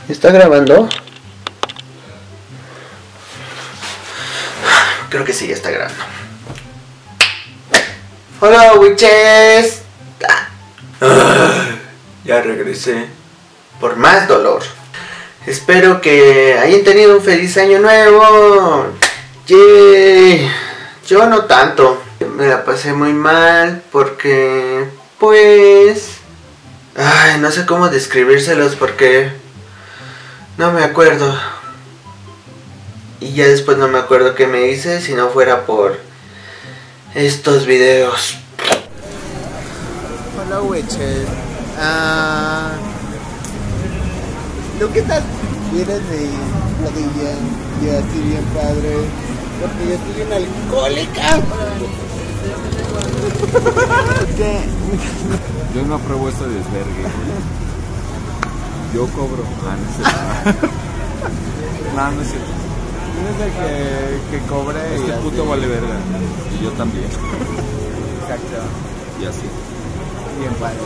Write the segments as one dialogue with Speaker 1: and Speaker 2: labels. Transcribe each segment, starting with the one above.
Speaker 1: ¿Está grabando? Creo que sí, ya está grabando. Hola, witches. Ya regresé. Por más dolor. Espero que hayan tenido un feliz año nuevo. Yay. Yo no tanto. Me la pasé muy mal porque... pues... ay, no sé cómo describírselos porque... no me acuerdo. Y ya después no me acuerdo qué me hice si no fuera por estos videos. Hola, witches. ¿Qué tal? Vienes de rodilla, yo así bien padre, porque yo soy una alcohólica. ¿Qué?
Speaker 2: Yo no apruebo este desvergue. Yo cobro. No, no es cierto.
Speaker 1: Tienes que cobre.
Speaker 2: Este puto vale verga. Y yo también.
Speaker 1: Exacto.
Speaker 2: Y así.
Speaker 1: Bien padre.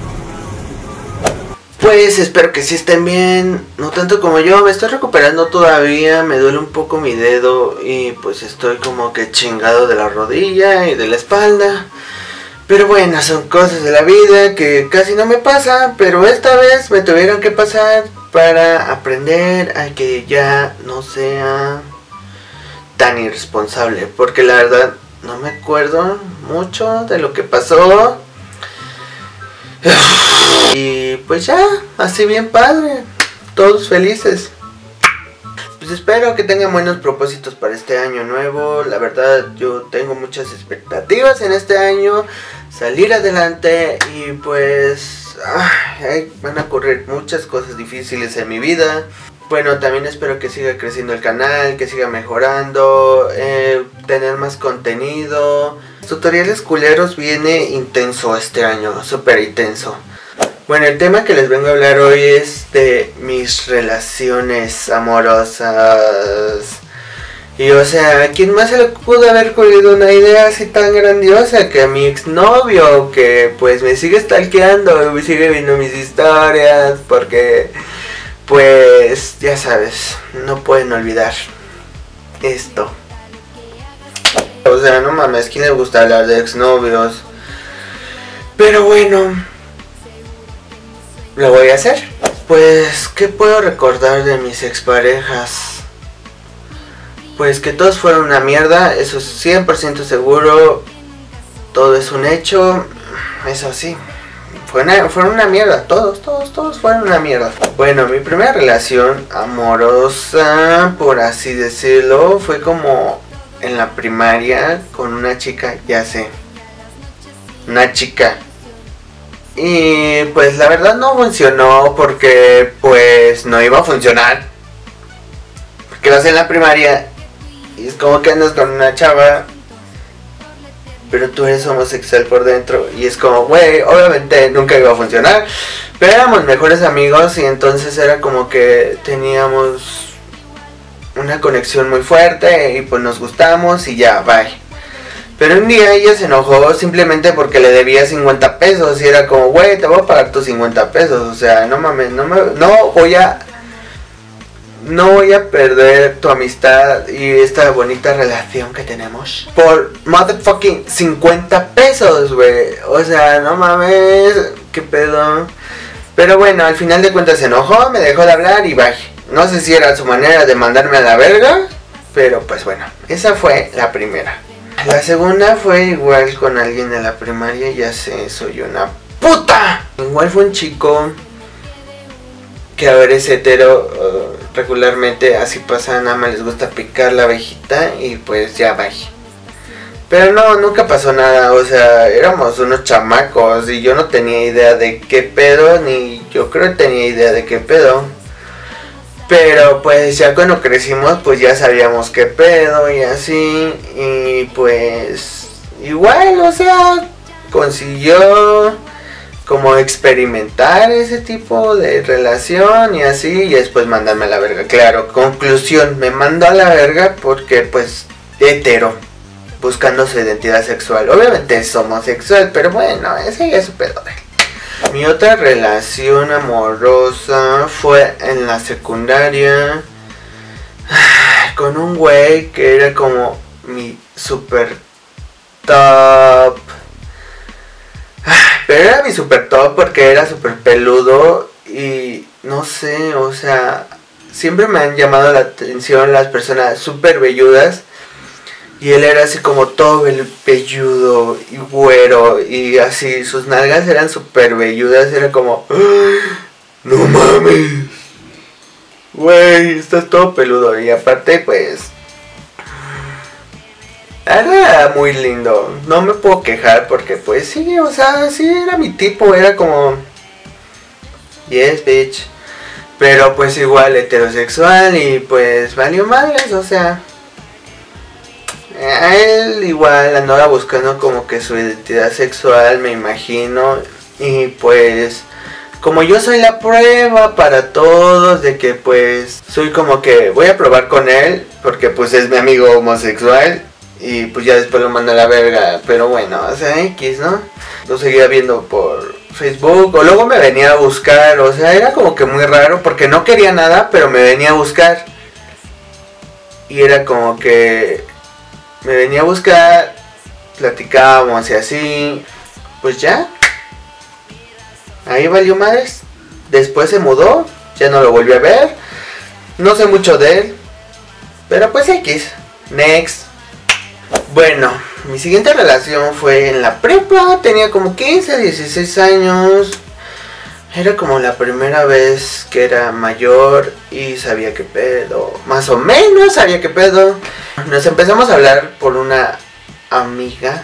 Speaker 1: Pues espero que sí estén bien, no tanto como yo, me estoy recuperando todavía, me duele un poco mi dedo y pues estoy como que chingado de la rodilla y de la espalda. Pero bueno, son cosas de la vida que casi no me pasan, pero esta vez me tuvieron que pasar para aprender a que ya no sea tan irresponsable, porque la verdad no me acuerdo mucho de lo que pasó. Y pues ya, así bien padre, todos felices. Pues espero que tengan buenos propósitos para este año nuevo. La verdad yo tengo muchas expectativas en este año, salir adelante y pues van a ocurrir muchas cosas difíciles en mi vida. Bueno, también espero que siga creciendo el canal, que siga mejorando, tener más contenido. Tutoriales culeros viene intenso este año, súper intenso. Bueno, el tema que les vengo a hablar hoy es de mis relaciones amorosas. Y o sea, ¿a quién más se le pudo haber ocurrido una idea así tan grandiosa que a mi exnovio, que pues me sigue stalkeando, me sigue viendo mis historias, porque pues ya sabes, no pueden olvidar esto. O sea, no mames, ¿quién le gusta hablar de exnovios? Pero bueno, lo voy a hacer. Pues, ¿qué puedo recordar de mis exparejas? Pues que todos fueron una mierda, eso es 100% seguro. Todo es un hecho, eso sí. Fueron una mierda, todos fueron una mierda. Bueno, mi primera relación amorosa, por así decirlo, fue como en la primaria con una chica, ya sé. Una chica. Y pues la verdad no funcionó porque pues no iba a funcionar. Porque vas en la primaria y es como que andas con una chava, pero tú eres homosexual por dentro y es como, güey, obviamente nunca iba a funcionar. Pero éramos mejores amigos y entonces era como que teníamos una conexión muy fuerte y pues nos gustamos y ya, bye. Pero un día ella se enojó simplemente porque le debía 50 pesos y era como, güey, te voy a pagar tus 50 pesos, o sea, no mames, no voy a perder tu amistad y esta bonita relación que tenemos por motherfucking 50 pesos, güey. O sea, no mames, qué pedo. Pero bueno, al final de cuentas se enojó, me dejó de hablar y bye. No sé si era su manera de mandarme a la verga, pero pues bueno, esa fue la primera. La segunda fue igual con alguien de la primaria, ya sé, soy una puta. Igual fue un chico que a ver es hetero, regularmente así pasa, nada más les gusta picar la abejita y pues ya va. Pero no, nunca pasó nada, o sea, éramos unos chamacos y yo no tenía idea de qué pedo, ni yo creo que tenía idea de qué pedo. Pero pues ya cuando crecimos pues ya sabíamos qué pedo y así, y pues igual, o sea, consiguió como experimentar ese tipo de relación y así, y después mandarme a la verga. Claro, conclusión, me mandó a la verga porque pues hetero, buscando su identidad sexual. Obviamente es homosexual, pero bueno, ese ya es su pedo de él. Mi otra relación amorosa fue en la secundaria con un güey que era como mi super top. Pero era mi super top porque era super peludo y no sé, o sea, siempre me han llamado la atención las personas super velludas. Y él era así como todo velludo y güero y así, sus nalgas eran super velludas, era como, no mames, güey, estás todo peludo. Y aparte pues, era muy lindo, no me puedo quejar porque pues sí, o sea, sí era mi tipo, era como, yes bitch, pero pues igual heterosexual y pues valió madres, o sea. A él igual andaba buscando como que su identidad sexual, me imagino. Y pues como yo soy la prueba para todos de que pues soy como que voy a probar con él porque pues es mi amigo homosexual. Y pues ya después lo mando a la verga. Pero bueno, o sea, X, ¿no? Lo seguía viendo por Facebook o luego me venía a buscar. O sea, era como que muy raro porque no quería nada, pero me venía a buscar. Y era como que me venía a buscar, platicábamos y así, pues ya, ahí valió madres. Después se mudó, ya no lo volví a ver, no sé mucho de él, pero pues X, next. Bueno, mi siguiente relación fue en la prepa, tenía como 15, 16 años. Era como la primera vez que era mayor y sabía qué pedo, más o menos sabía qué pedo. Nos empezamos a hablar por una amiga.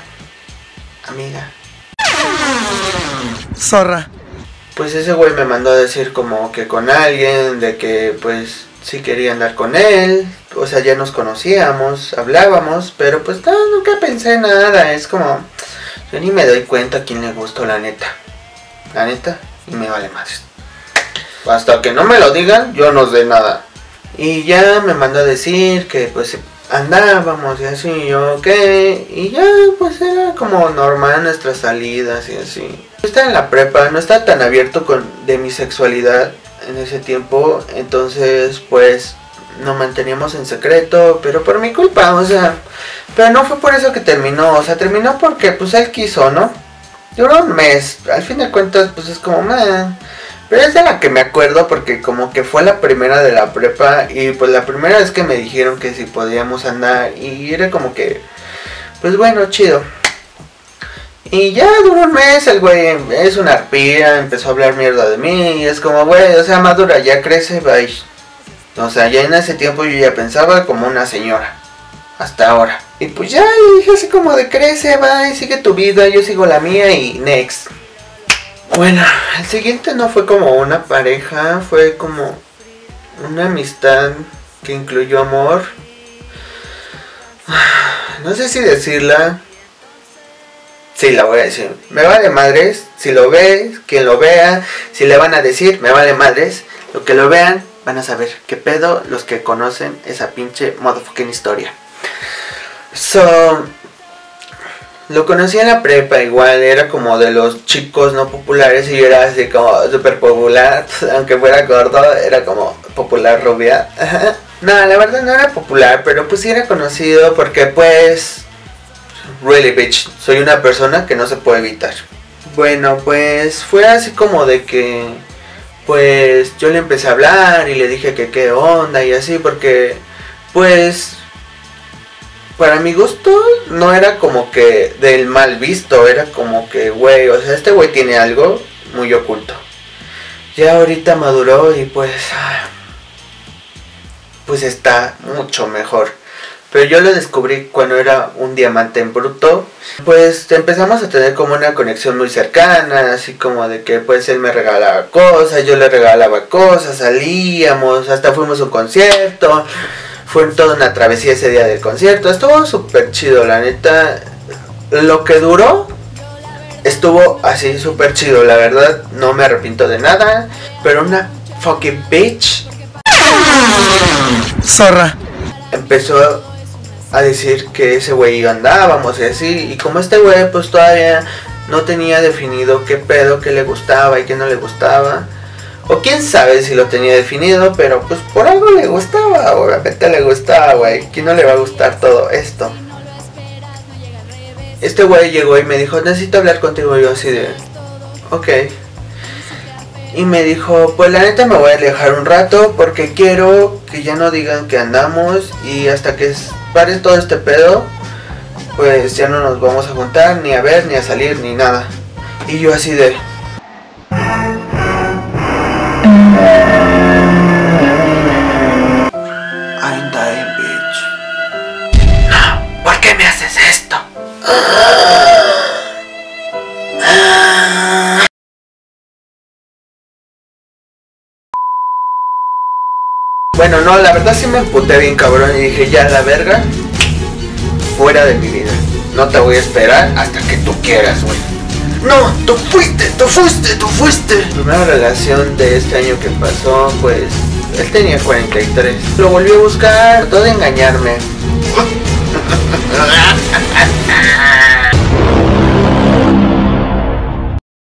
Speaker 3: Zorra.
Speaker 1: Pues ese güey me mandó a decir como que con alguien, de que pues sí quería andar con él. O sea, ya nos conocíamos, hablábamos, pero pues no, nunca pensé nada. Es como, yo ni me doy cuenta a quién le gustó la neta. La neta. Y me vale más. Hasta que no me lo digan, yo no sé nada. Y ya me mandó a decir que pues andábamos y así, yo ok. Y ya pues era como normal nuestras salidas y así. Estaba en la prepa, no estaba tan abierto de mi sexualidad en ese tiempo. Entonces pues nos manteníamos en secreto, pero por mi culpa, o sea. Pero no fue por eso que terminó, o sea, terminó porque pues él quiso, ¿no? Duró un mes, al fin de cuentas pues es como man. Pero es de la que me acuerdo porque como que fue la primera de la prepa. Y pues la primera vez que me dijeron que si podíamos andar. Y era como que, pues bueno, chido. Y ya duró un mes, el güey es una arpía, empezó a hablar mierda de mí. Y es como, güey, o sea, madura, ya crece, bye. O sea, ya en ese tiempo yo ya pensaba como una señora. Hasta ahora. Y pues ya le dije así como de crece, bye, sigue tu vida, yo sigo la mía y next. Bueno, el siguiente no fue como una pareja, fue como una amistad que incluyó amor. No sé si decirla. Sí, la voy a decir. Me vale madres, si lo ves, quien lo vea, si le van a decir, me vale madres. Lo que lo vean, van a saber qué pedo los que conocen esa pinche motherfucking historia. Lo conocí en la prepa, igual era como de los chicos no populares y yo era así como súper popular, aunque fuera gordo, era como popular rubia. No, la verdad no era popular, pero pues sí era conocido porque pues, really bitch, soy una persona que no se puede evitar. Bueno, pues fue así como de que, pues yo le empecé a hablar y le dije que qué onda y así porque, pues, para mi gusto no era como que del mal visto, era como que, güey, o sea, este güey tiene algo muy oculto. Ya ahorita maduró y pues está mucho mejor. Pero yo lo descubrí cuando era un diamante en bruto. Pues empezamos a tener como una conexión muy cercana, así como de que pues él me regalaba cosas, yo le regalaba cosas, salíamos, hasta fuimos a un concierto. Fue toda una travesía ese día del concierto. Estuvo súper chido, la neta. Lo que duró estuvo así súper chido, la verdad. No me arrepiento de nada. Pero una fucking bitch,
Speaker 3: Zorra.
Speaker 1: empezó a decir que ese güey y yo andábamos y así. Y como este güey pues todavía no tenía definido qué pedo, qué le gustaba y qué no le gustaba. O quién sabe si lo tenía definido, pero pues por algo le gustaba, obviamente le gustaba, güey. ¿Quién no le va a gustar todo esto? Este güey llegó y me dijo, necesito hablar contigo. Yo así de, ok. Y me dijo, pues la neta me voy a alejar un rato porque quiero que ya no digan que andamos y hasta que pare todo este pedo, pues ya no nos vamos a juntar, ni a ver, ni a salir, ni nada. Y yo así de... I'm dying, bitch. No, ¿por qué me haces esto? Bueno, no, la verdad sí me emputé bien cabrón y dije, ya la verga, fuera de mi vida. No te voy a esperar hasta que tú quieras, güey. No, tú fuiste. La primera relación de este año que pasó, pues, él tenía 43. Lo volví a buscar, trató de engañarme.